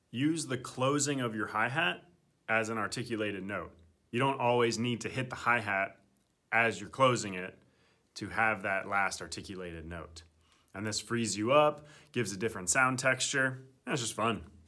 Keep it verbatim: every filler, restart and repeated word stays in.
use the closing of your hi-hat as an articulated note. You don't always need to hit the hi-hat as you're closing it to have that last articulated note. And this frees you up, gives a different sound texture, and it's just fun.